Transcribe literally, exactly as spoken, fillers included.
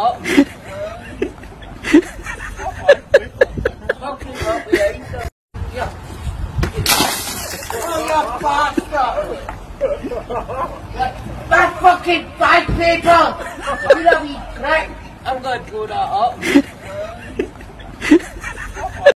up. Fucking up behind them. Yeah. Oh, you bastard! That fucking bag paper! You know, we crack. I'm gonna throw that up.